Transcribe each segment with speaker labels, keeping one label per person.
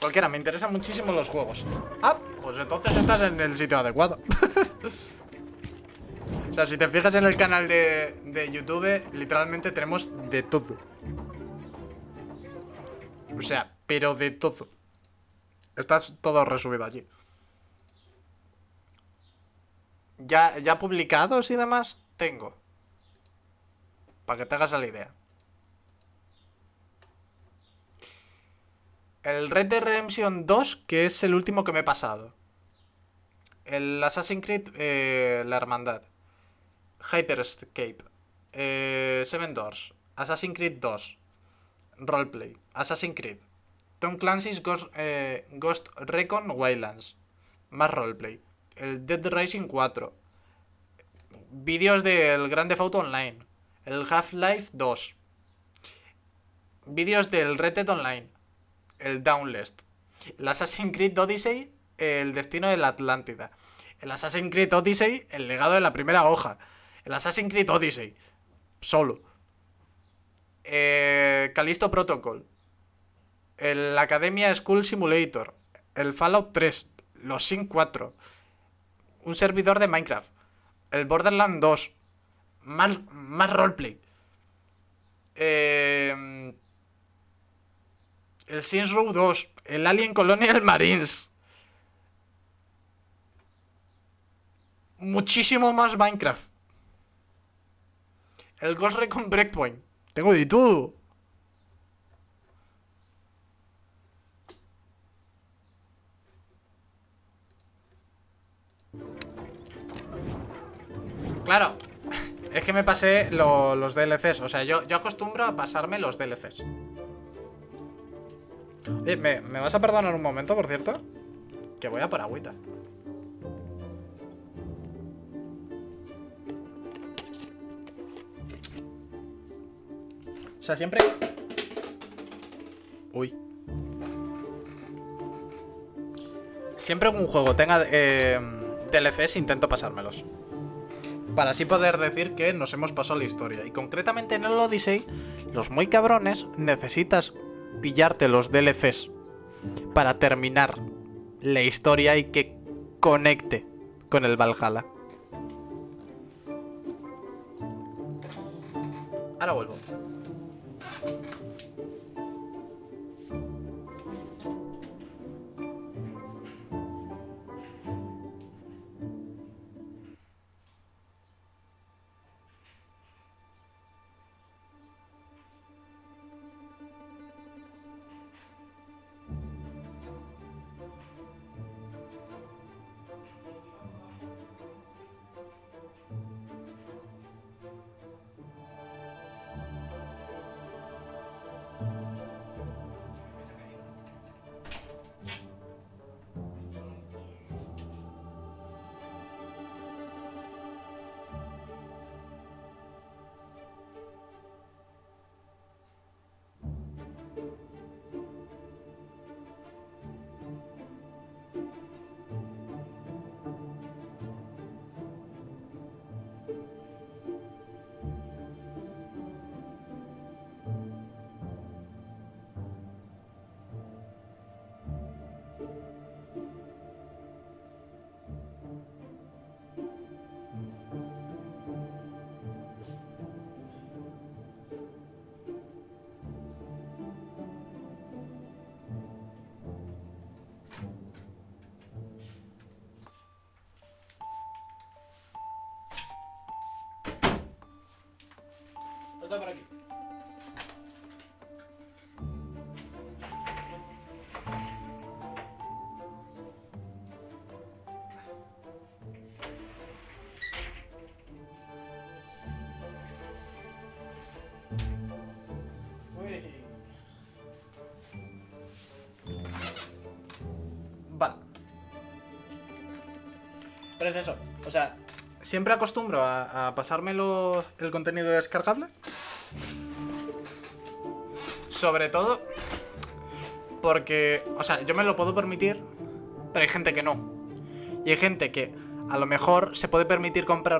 Speaker 1: Cualquiera, me interesan muchísimo los juegos. Ah, pues entonces estás en el sitio adecuado. O sea, si te fijas en el canal de YouTube, literalmente tenemos de todo. O sea, pero de todo. Estás todo resubido allí. Ya publicados y demás, tengo. Para que te hagas la idea. El Red Dead Redemption 2, que es el último que me he pasado. El Assassin's Creed, La Hermandad. Hyperscape. Seven Doors. Assassin's Creed 2. Roleplay. Assassin's Creed. Tom Clancy's Ghost Recon Wildlands. Más roleplay. El Dead Rising 4. Vídeos del Grand Theft Auto Online. El Half-Life 2. Vídeos del Red Dead Online. El Dauntless. El Assassin's Creed Odyssey. El Destino de la Atlántida. El Assassin's Creed Odyssey. El Legado de la Primera Hoja. El Assassin's Creed Odyssey. Solo. Callisto Protocol. El Academia School Simulator. El Fallout 3. Los Sims 4. Un servidor de Minecraft. El Borderlands 2. Más roleplay. El Saints Row 2. El Alien Colonial Marines. Muchísimo más Minecraft. El Ghost Recon Breakpoint. Tengo de todo. Claro, es que me pasé los DLCs. O sea, yo acostumbro a pasarme los DLCs. Oye, ¿me vas a perdonar un momento, por cierto? Que voy a por agüita. O sea, siempre... Uy. Siempre que un juego tenga DLCs intento pasármelos. Para así poder decir que nos hemos pasado la historia. Y concretamente en el Odyssey, los muy cabrones, necesitas pillarte los DLCs para terminar la historia y que conecte con el Valhalla. Ahora vuelvo. Está por aquí. Vale. Pero es eso. O sea, siempre acostumbro a pasarme el contenido descargable. Sobre todo porque, o sea, yo me lo puedo permitir, pero hay gente que no. Y hay gente que a lo mejor se puede permitir comprar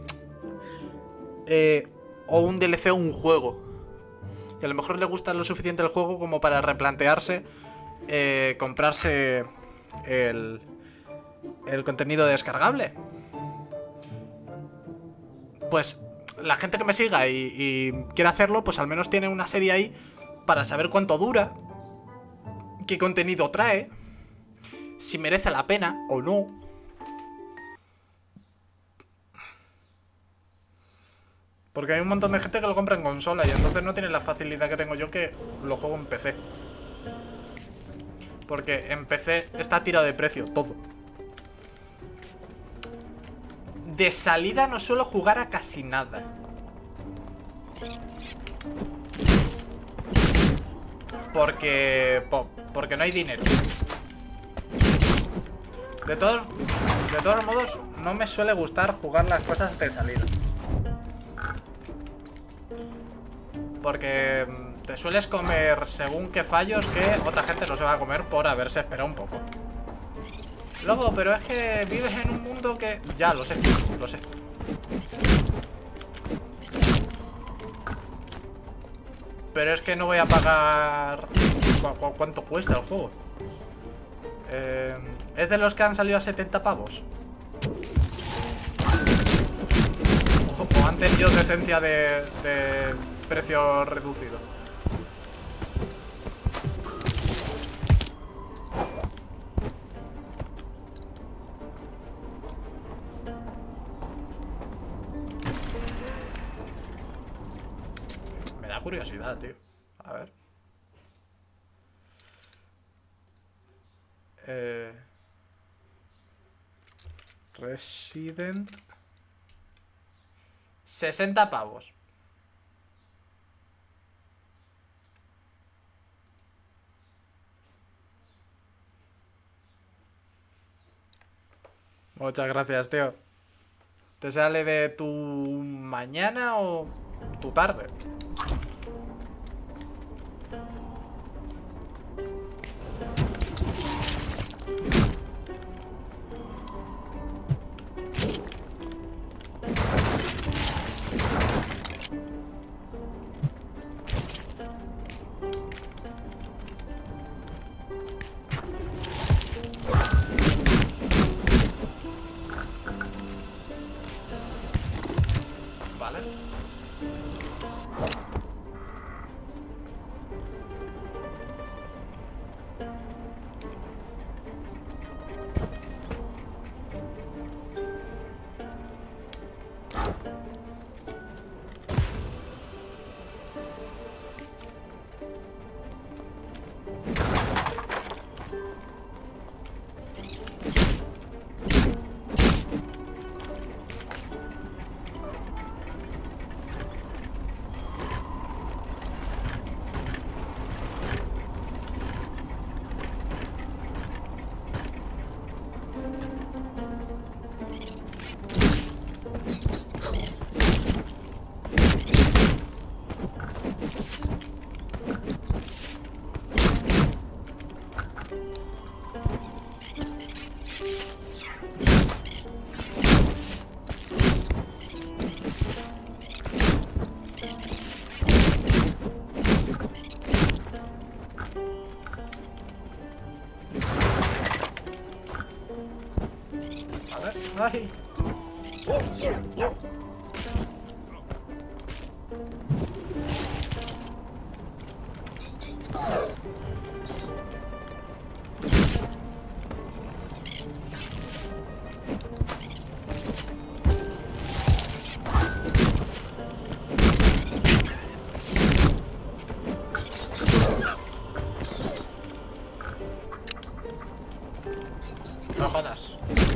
Speaker 1: o un DLC o un juego. Y a lo mejor le gusta lo suficiente el juego como para replantearse comprarse el contenido descargable. Pues la gente que me siga y quiera hacerlo, pues al menos tiene una serie ahí para saber cuánto dura, qué contenido trae, si merece la pena o no. Porque hay un montón de gente que lo compra en consola y entonces no tiene la facilidad que tengo yo, que lo juego en PC. Porque en PC está tirado de precio todo. De salida no suelo jugar a casi nada. Porque no hay dinero. De todos modos, no me suele gustar jugar las cosas de salida. Porque te sueles comer según qué fallos que otra gente no se va a comer por haberse esperado un poco. Lobo, pero es que vives en un mundo que... Ya, lo sé, lo sé. Pero es que no voy a pagar... ¿Cuánto cuesta el juego? ¿Es de los que han salido a 70 pavos? ¿O han tenido decencia de precio reducido? Me da curiosidad, tío. A ver. Resident. 60 pavos. Muchas gracias, tío. ¿Te sale de tu mañana o tu tarde? Vale. Ay. No jodas.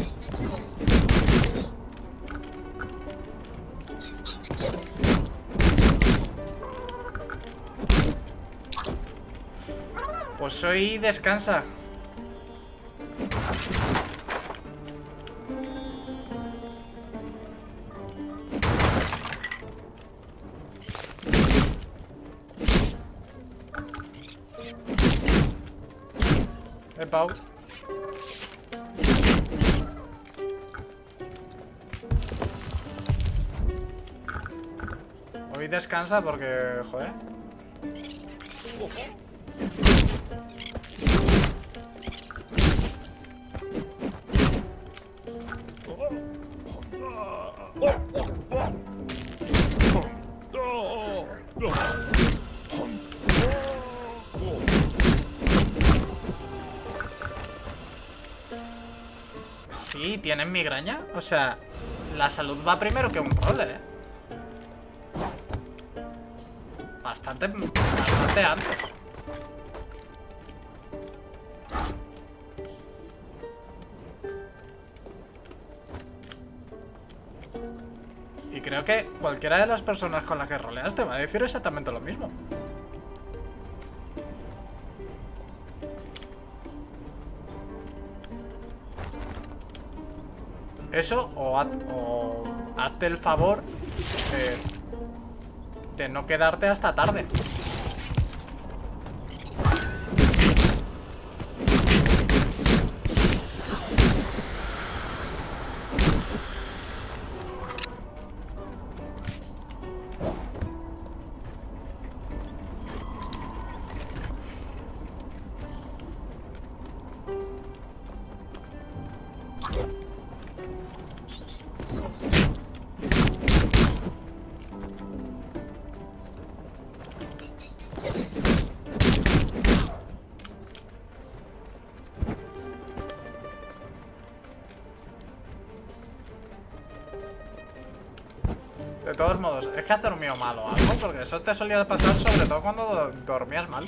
Speaker 1: Pues hoy descansa. Pau. Hoy descansa porque, joder. Sí, tienen migraña. O sea, la salud va primero que un rol, ¿eh? Bastante antes. Y creo que cualquiera de las personas con las que roleas te va a decir exactamente lo mismo. Eso, o hazte el favor de no quedarte hasta tarde. De todos modos, es que has dormido mal o algo, porque eso te solía pasar sobre todo cuando dormías mal.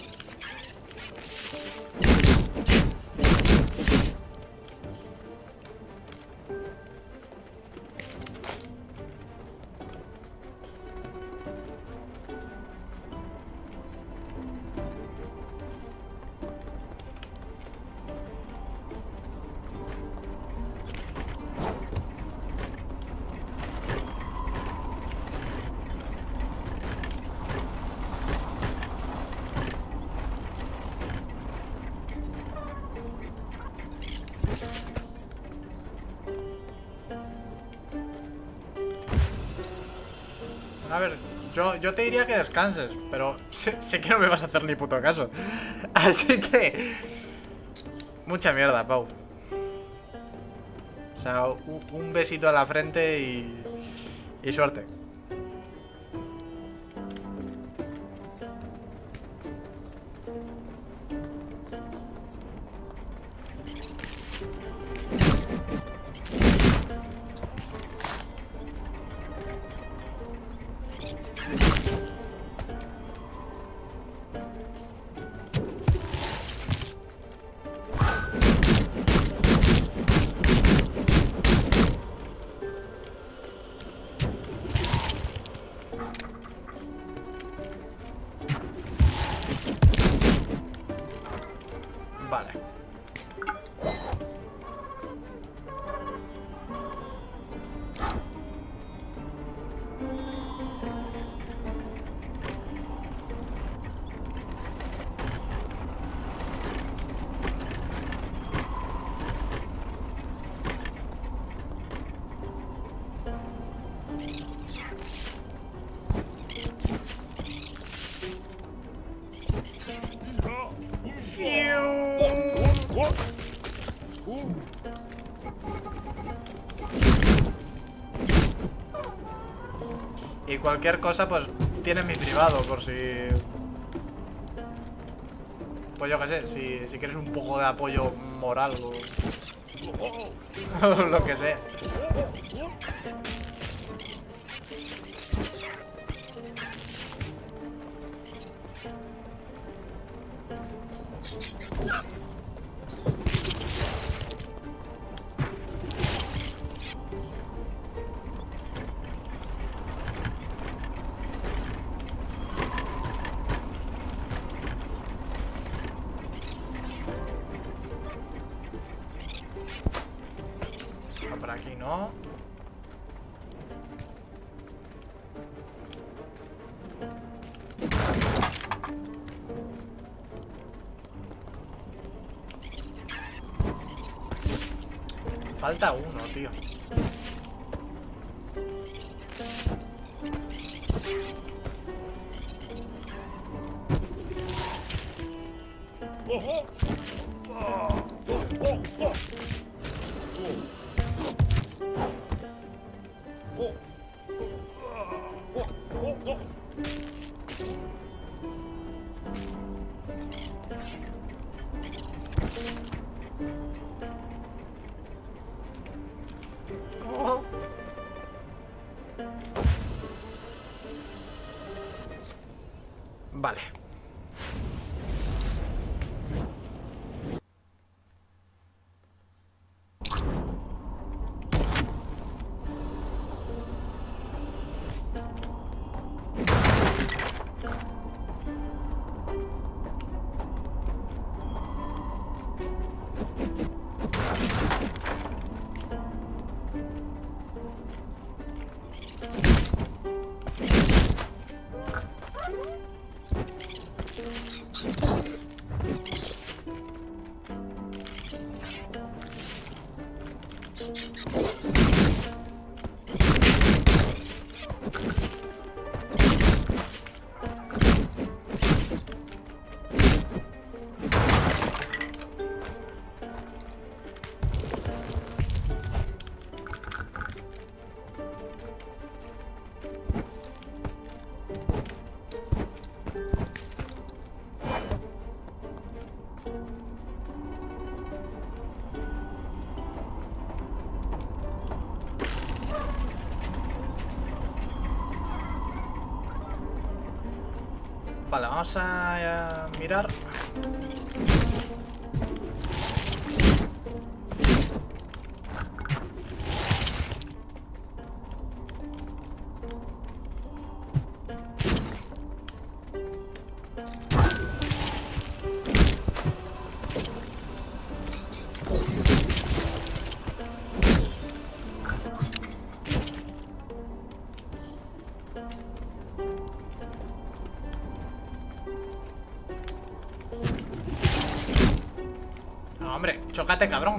Speaker 1: A ver, yo te diría que descanses, pero sé que no me vas a hacer ni puto caso. Así que... mucha mierda, Pau. O sea, un besito a la frente y suerte. Vale. Y cualquier cosa, pues tienes mi privado, por si... pues yo qué sé, si quieres un poco de apoyo moral o lo que sea. Por aquí no. Falta uno, tío. Vale, vamos a mirar. No, hombre, chócate, cabrón.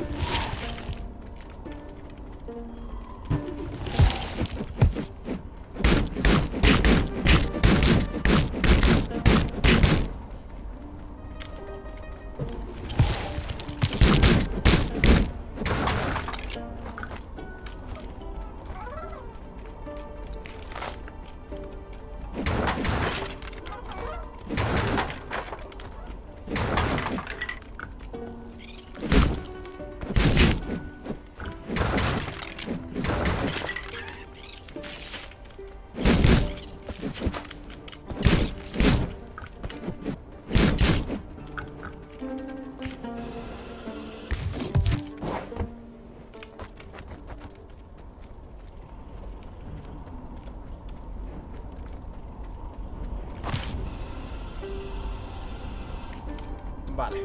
Speaker 1: Vale.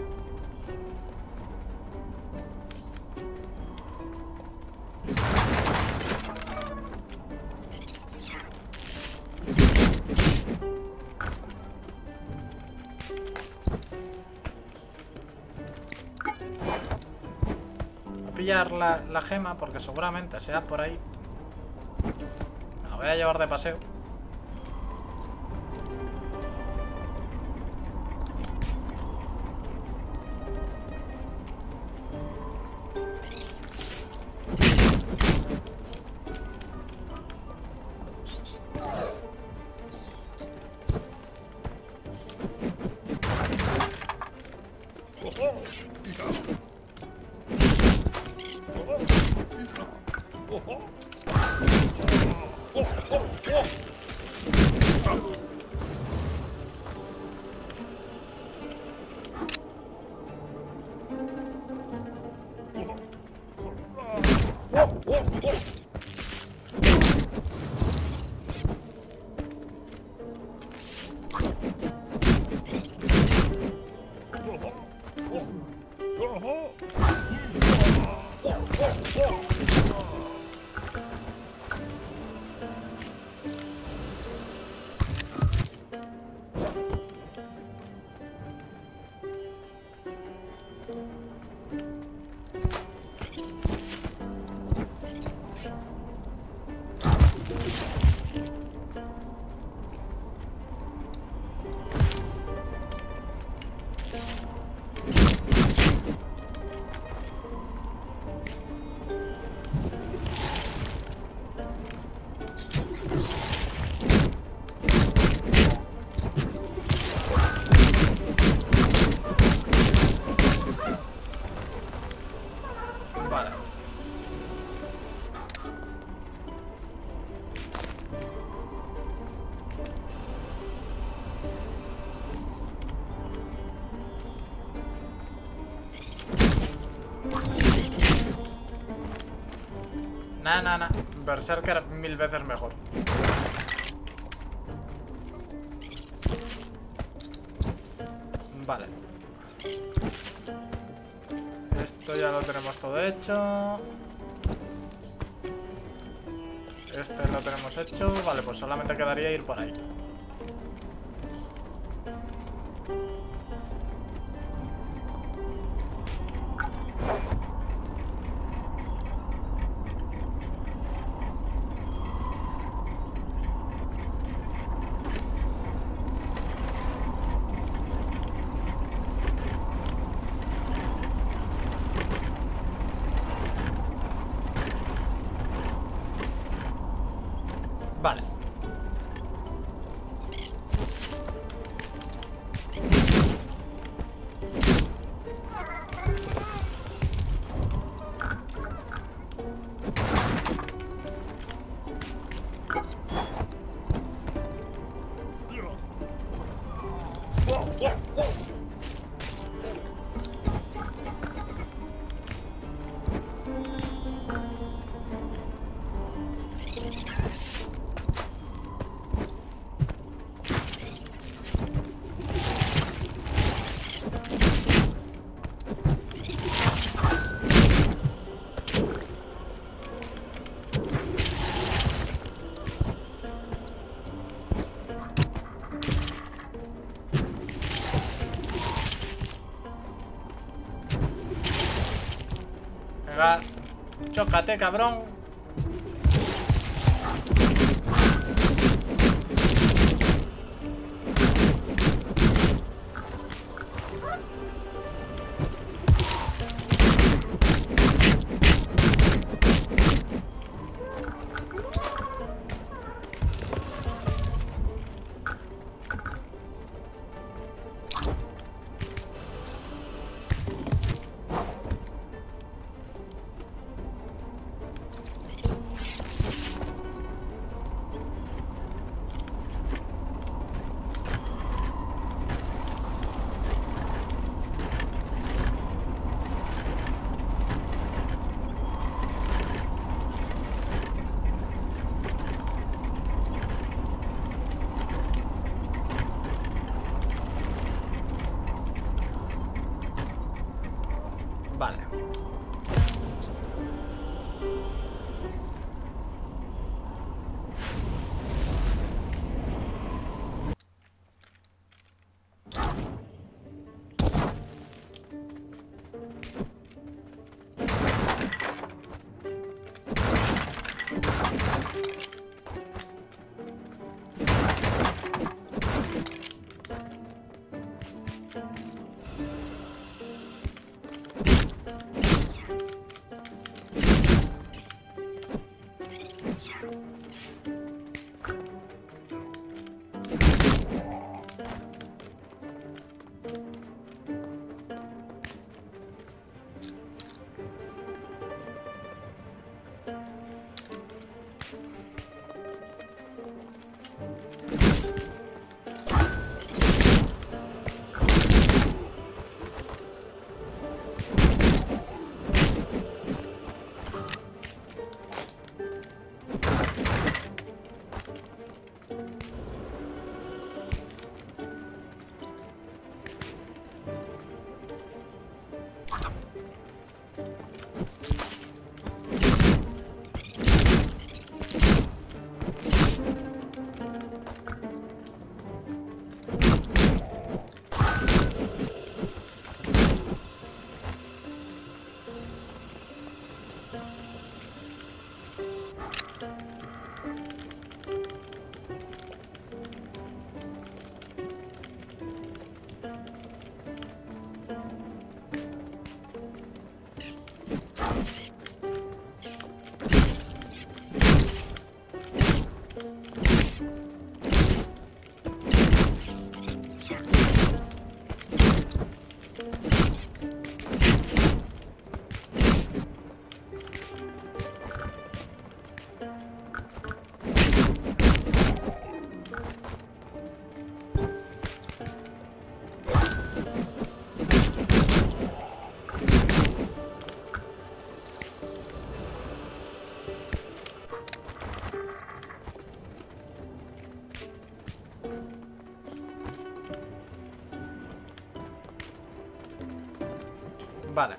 Speaker 1: Voy a pillar la gema porque seguramente sea por ahí. Me la voy a llevar de paseo. Nah. Berserker 1000 veces mejor. Vale. Esto ya lo tenemos todo hecho. Este lo tenemos hecho. Vale, pues solamente quedaría ir por ahí. Vale. Venga, chócate, cabrón. Vale. Vale.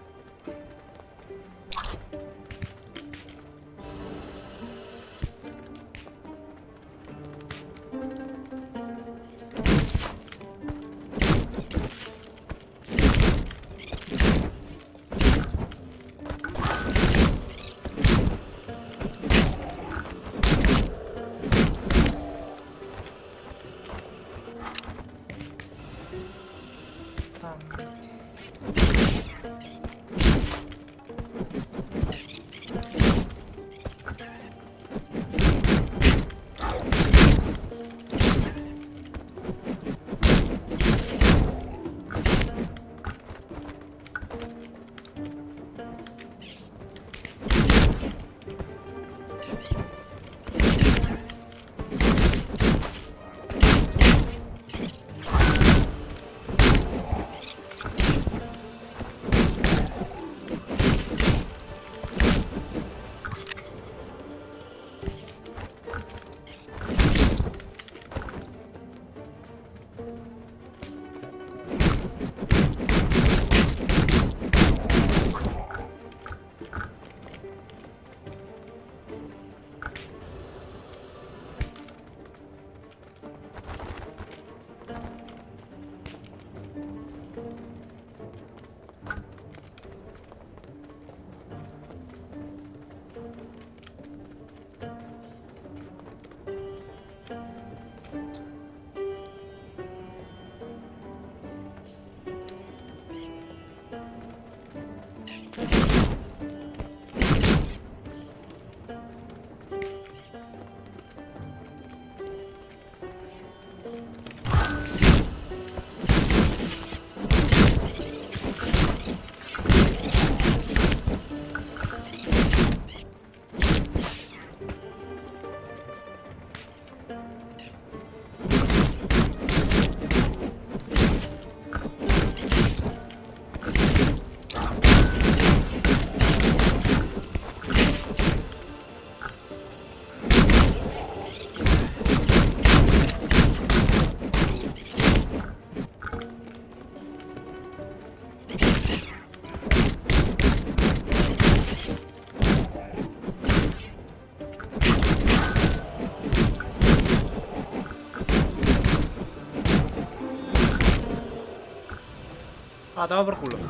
Speaker 1: A tomar por culo.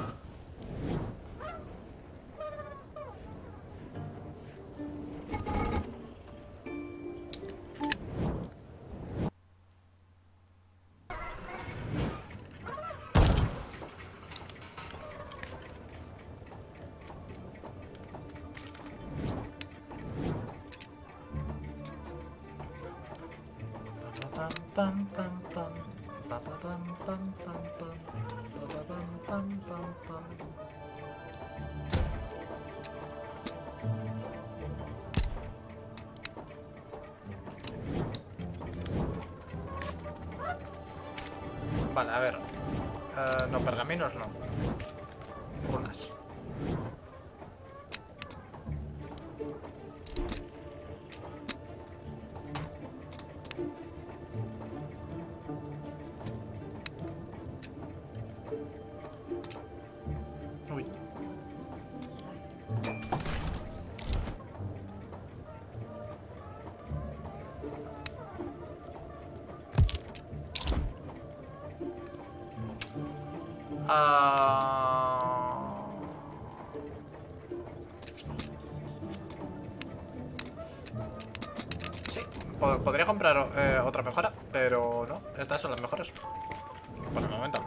Speaker 1: Pam, pam, pam, pa, pa, pam, pam, pam, pam, pa, pa, pam, pam, pam, pam. Vale, a ver. No, pergaminos no. Runas. Uy. Sí, podría comprar otra mejora, pero no, estas son las mejores. Por el momento.